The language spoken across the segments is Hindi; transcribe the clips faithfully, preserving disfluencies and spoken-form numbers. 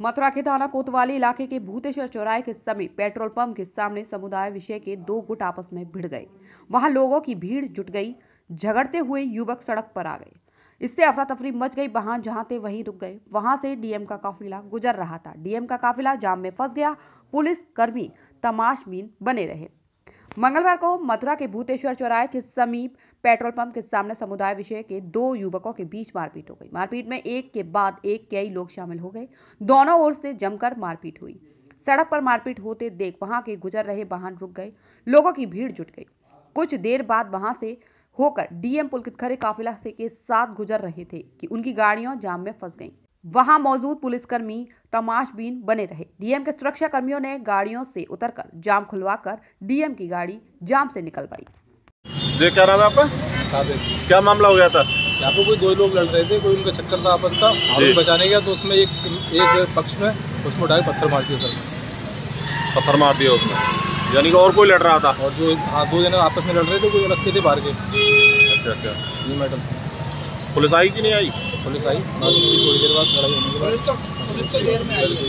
मथुरा के थाना कोतवाली इलाके के भूतेश्वर चौराहे के समीप पेट्रोल पंप के सामने समुदाय विषय के दो गुट आपस में भिड़ गए। वहां लोगों की भीड़ जुट गई। झगड़ते हुए युवक सड़क पर आ गए। इससे अफरा तफरी मच गई। वाहन जहां थे वहीं रुक गए। वहां से डीएम का काफिला गुजर रहा था। डीएम का काफिला जाम में फंस गया। पुलिस कर्मी तमाशबीन बने रहे। मंगलवार को मथुरा के भूतेश्वर चौराहे के समीप पेट्रोल पंप के सामने समुदाय विषय के दो युवकों के बीच मारपीट हो गई। मारपीट में एक के बाद एक कई लोग शामिल हो गए। दोनों ओर से जमकर मारपीट हुई। सड़क पर मारपीट होते देख वहां के गुजर रहे वाहन रुक गए। लोगों की भीड़ जुट गई। कुछ देर बाद वहां से होकर डीएम पुलकित खरे काफिला से के साथ गुजर रहे थे कि उनकी गाड़ियां जाम में फंस गईं। वहां मौजूद पुलिसकर्मी तमाशबीन बने रहे। डीएम के सुरक्षा कर्मियों ने गाड़ियों से उतरकर जाम खुलवाकर डीएम की गाड़ी जाम से निकलवाई। ये क्या नाम है आपका? साबिर। क्या मामला हो गया था? यहाँ पे कोई दो लोग लड़ रहे थे, कोई उनका चक्कर था आपस का, और बचाने गया तो उसमें एक एक पक्ष में उसमें उठा के पत्थर मार दिया सर। पत्थर मार दिया उसमें, यानी कि और कोई लड़ रहा था? और जो हाँ दो जने आपस में लड़ रहे थे, कोई अलग थे बाहर के। अच्छा अच्छा। जी मैडम। पुलिस आई कि नहीं आई? पुलिस आई थोड़ी देर बाद लड़ाई होने के बाद। पुलिस तो पुलिस तो देर में आई।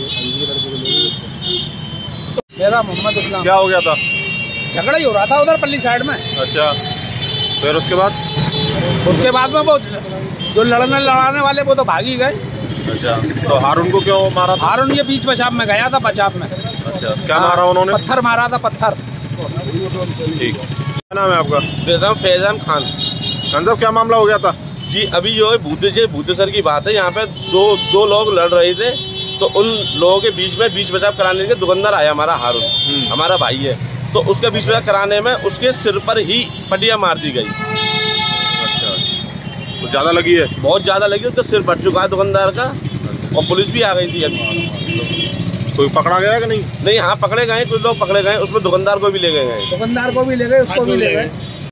मेरा मोहम्मद इस्लाम। क्या हो गया था? झगड़ा ही हो रहा था उधर पल्ली साइड में। अच्छा, फिर उसके बाद? उसके बाद में वो जो लड़ने लड़ाने वाले वो तो भाग ही गए। अच्छा, तो हारून को क्यों मारा? हारून ये बीच पेशाब में गया था, पेशाब में। अच्छा, क्या मारा उन्होंने? पत्थर मारा था, पत्थर। ठीक। क्या नाम है आपका? मेरा नाम फैजान खान। खान साहब, क्या मामला हो गया था? जी अभी जो है भूतेश्वर भूतेश्वर की बात है। यहाँ पे दो दो लोग लड़ रहे थे, तो उन लोगों के बीच में बीच बचाव कराने के दुकानदार आया हमारा हारून, हमारा भाई है, तो उसके बीच बचाव कराने में उसके सिर पर ही पटिया मार दी गई। अच्छा, तो ज़्यादा लगी है? बहुत ज़्यादा लगी, उसका सिर फट चुका है दुकानदार का, और पुलिस भी आ गई थी अभी। कोई पकड़ा गया कि नहीं? नहीं, हाँ पकड़े गए, कुछ लोग पकड़े गए, उसमें दुकानदार को भी ले गए हैं। दुकानदार को भी ले गए, उसको भी ले गए।